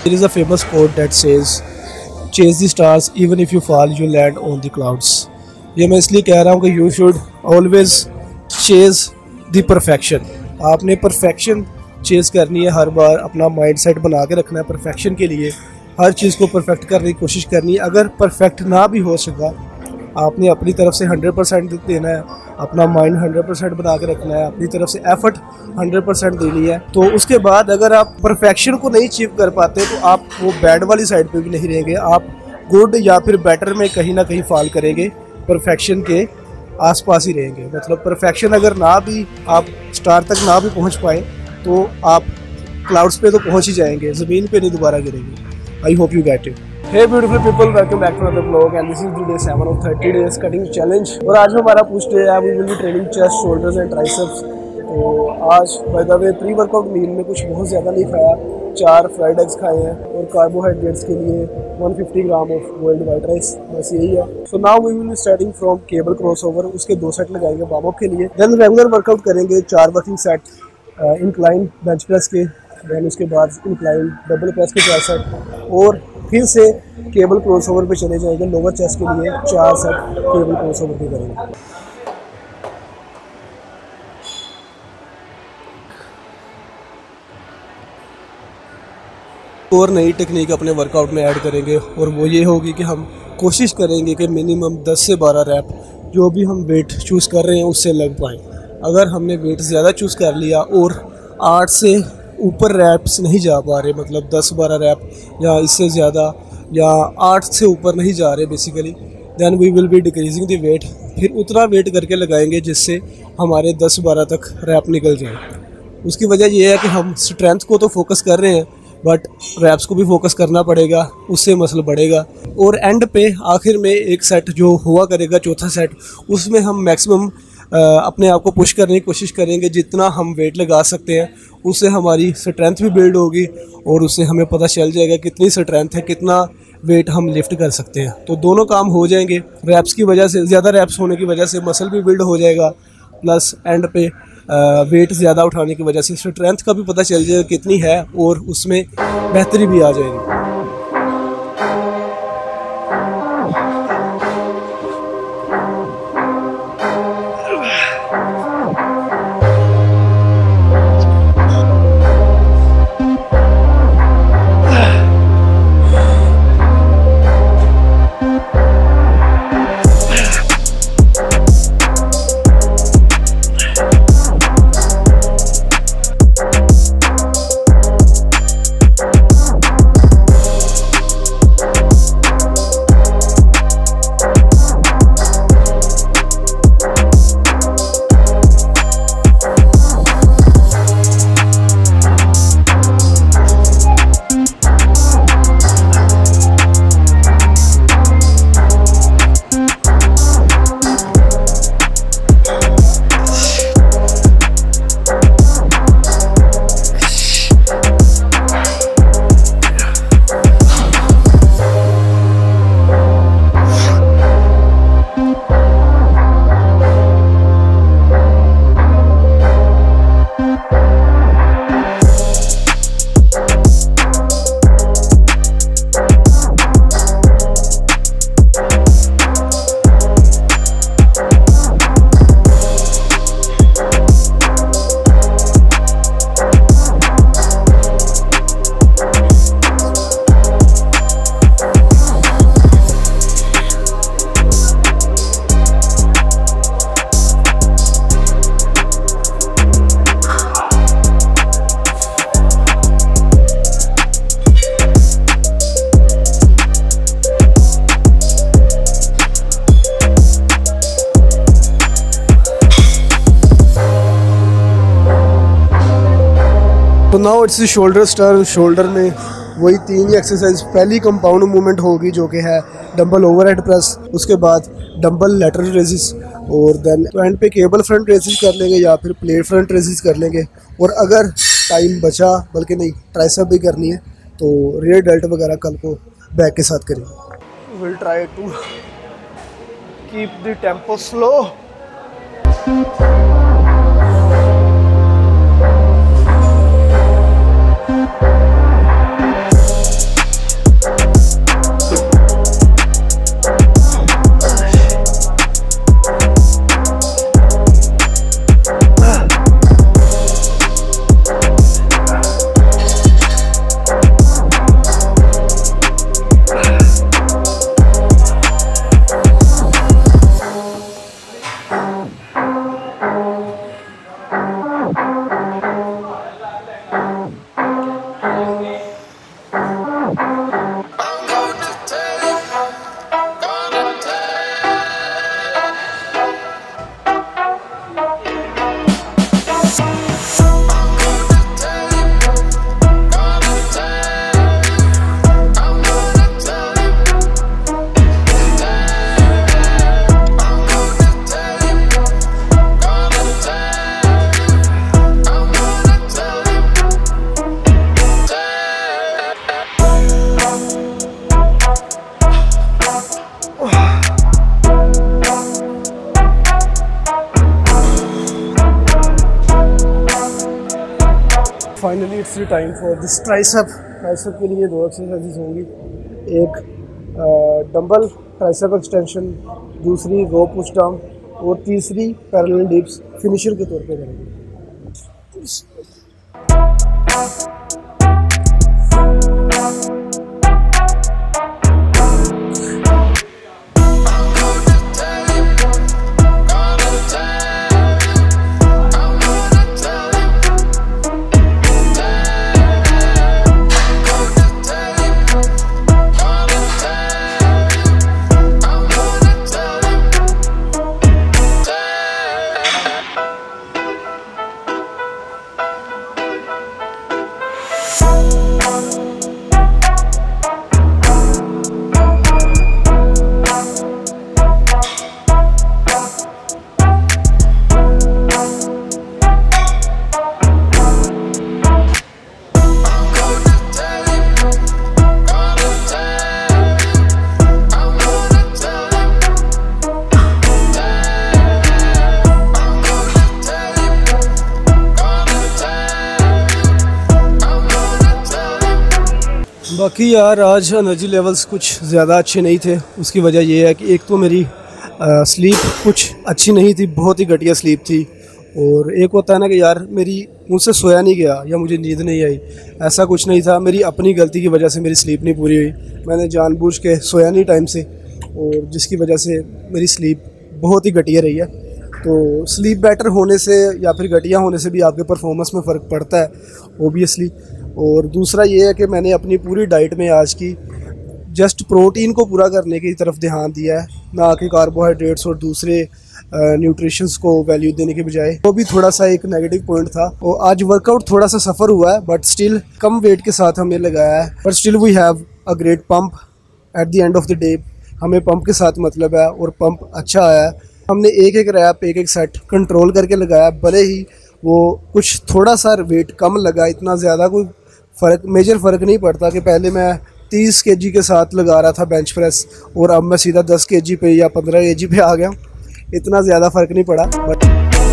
There is a famous quote that says, "Chase the stars, even if you fall, you land on the clouds." ये मैं इसलिए कह रहा हूँ कि you should always chase the perfection. आपने perfection chase करनी है हर बार, अपना mindset बना के रखना है perfection के लिए, हर चीज़ को perfect करने की कोशिश करनी है। अगर perfect ना भी हो सका, आपने अपनी तरफ से 100% देना है, अपना माइंड 100% बना के रखना है, अपनी तरफ से एफर्ट 100% देनी है। तो उसके बाद अगर आप परफेक्शन को नहीं अचीव कर पाते तो आप वो बैड वाली साइड पे भी नहीं रहेंगे, आप गुड या फिर बेटर में कहीं ना कहीं फॉल करेंगे, परफेक्शन के आसपास ही रहेंगे। मतलब परफेक्शन अगर ना भी आप स्टार तक ना भी पहुँच पाए तो आप क्लाउड्स पे तो पहुँच ही जाएंगे, ज़मीन पे नहीं दोबारा गिरेंगे। I hope you get it. Hey beautiful people, welcome back to another vlog and this is the day 7 of 30 days cutting challenge। और आज हमारा पूछ डे है, we will be training chest, shoulders and triceps। तो आज by the way pre workout meal में कुछ बहुत ज़्यादा नहीं खाया, 4 फ्राइड एग्स खाए हैं और कार्बोहाइड्रेट्स के लिए 150 gram of boiled white rice, बस यही है। So now we will be starting from cable crossover, उसके 2 सेट लगाएंगे वार्म अप के लिए। देन रेगुलर वर्कआउट करेंगे 4 working set incline bench press के, देन उसके बाद इंक्लाइन डबल प्रेस के 4 सेट और फिर से केबल क्रॉसओवर पे चले जाएंगे। लोअर चेस्ट के लिए 4 सेट केबल क्रॉसओवर पे करेंगे। और नई टेक्निक अपने वर्कआउट में ऐड करेंगे और वो ये होगी कि हम कोशिश करेंगे कि मिनिमम 10 से 12 रैप जो भी हम वेट चूज़ कर रहे हैं उससे लग पाएँ। अगर हमने वेट ज़्यादा चूज़ कर लिया और 8 से ऊपर रैप्स नहीं जा पा रहे, मतलब 10-12 रैप या इससे ज़्यादा या 8 से ऊपर नहीं जा रहे basically, then we will be decreasing the weight. फिर उतना वेट करके लगाएंगे जिससे हमारे 10-12 तक रैप निकल जाए। उसकी वजह यह है कि हम स्ट्रेंथ को तो फोकस कर रहे हैं बट रैप्स को भी फोकस करना पड़ेगा, उससे मसल बढ़ेगा। और एंड पे आखिर में एक सेट जो हुआ करेगा, चौथा सेट, उसमें हम मैक्सिमम अपने आप को पुश करने की कोशिश करेंगे। जितना हम वेट लगा सकते हैं उससे हमारी स्ट्रेंथ भी बिल्ड होगी और उससे हमें पता चल जाएगा कितनी स्ट्रेंथ है, कितना वेट हम लिफ्ट कर सकते हैं। तो दोनों काम हो जाएंगे। रैप्स की वजह से, ज़्यादा रैप्स होने की वजह से मसल भी बिल्ड हो जाएगा, प्लस एंड पे वेट ज़्यादा उठाने की वजह से स्ट्रेंथ का भी पता चल जाएगा कितनी है और उसमें बेहतरी भी आ जाएगी। तो now it's shoulder star. Shoulder में वही 3 ही एक्सरसाइज। पहली कंपाउंड मूवमेंट होगी जो कि है डंबल ओवरहेड प्रेस, उसके बाद डंबल लेटरल रेजिस और देन तो एंड पे केबल फ्रंट रेजिस कर लेंगे या फिर प्लेट फ्रंट रेजिस कर लेंगे। और अगर टाइम बचा, बल्कि नहीं ट्राइसेप भी करनी है, तो रियर डेल्ट वगैरह कल को बैक के साथ करेंगे। Will try to keep the tempo slow. Finally it's time for this tricep. Tricep के लिए 2 एक्सरसाइजेज होंगी, एक डंबल ट्राइसेप एक्सटेंशन, दूसरी रो पुश डाउन और तीसरी पैरेलल डिप्स फिनिशर के तौर पे करेंगे। बाकी यार आज एनर्जी लेवल्स कुछ ज़्यादा अच्छे नहीं थे। उसकी वजह ये है कि एक तो मेरी स्लीप कुछ अच्छी नहीं थी, बहुत ही घटिया स्लीप थी, और एक होता है ना कि यार मेरी मुझसे सोया नहीं गया या मुझे नींद नहीं आई, ऐसा कुछ नहीं था। मेरी अपनी गलती की वजह से मेरी स्लीप नहीं पूरी हुई, मैंने जानबूझ के सोया नहीं टाइम से, और जिसकी वजह से मेरी स्लीप बहुत ही घटिया रही है। तो स्लीप बेटर होने से या फिर घटिया होने से भी आपके परफॉर्मेंस में फ़र्क पड़ता है ओबियसली। और दूसरा ये है कि मैंने अपनी पूरी डाइट में आज की जस्ट प्रोटीन को पूरा करने की तरफ ध्यान दिया है, ना कि कार्बोहाइड्रेट्स और दूसरे न्यूट्रिशंस को वैल्यू देने के बजाय। वो भी थोड़ा सा एक नेगेटिव पॉइंट था। और आज वर्कआउट थोड़ा सा सफ़र हुआ है, बट स्टिल कम वेट के साथ हमने लगाया है, but still we have a great pump at the end of the day. हमें पंप के साथ मतलब है और पंप अच्छा आया है। हमने एक एक रैप एक एक सेट कंट्रोल करके लगाया, भले ही वो कुछ थोड़ा सा वेट कम लगा, इतना ज़्यादा कोई फ़र्क मेजर फ़र्क नहीं पड़ता कि पहले मैं 30 kg के साथ लगा रहा था बेंच प्रेस और अब मैं सीधा 10 kg पे या 15 kg पे आ गया, इतना ज़्यादा फ़र्क नहीं पड़ा। बट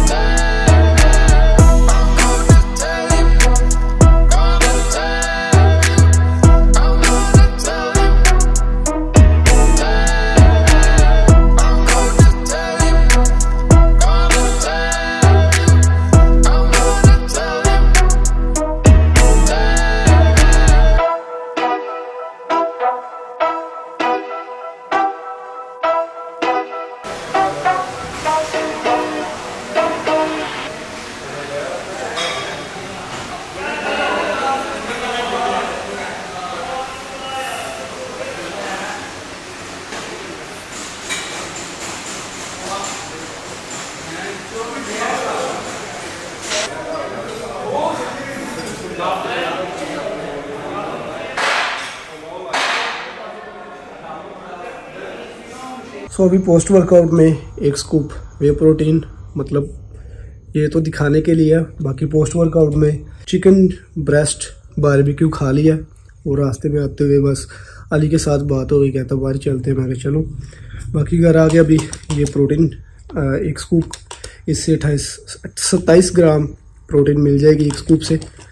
सो अभी पोस्ट वर्कआउट में एक स्कूप वे प्रोटीन, मतलब ये तो दिखाने के लिए है, बाकी पोस्ट वर्कआउट में चिकन ब्रेस्ट बारबेक्यू खा लिया और रास्ते में आते हुए बस अली के साथ बात हो गई, कहता बाहर चलते हैं, मैं कहा चलो। बाकी घर आ गया। अभी ये प्रोटीन एक स्कूप, इससे 27 ग्राम प्रोटीन मिल जाएगी एक स्कूप से।